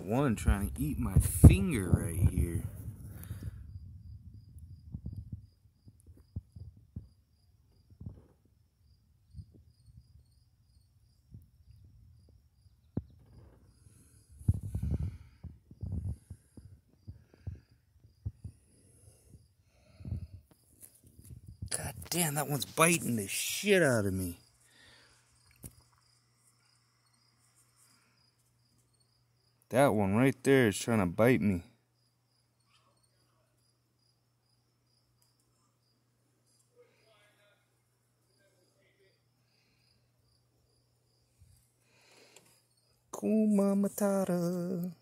one trying to eat my finger right here. God damn, that one's biting the shit out of me. That one right there is trying to bite me. Hakuna Matata.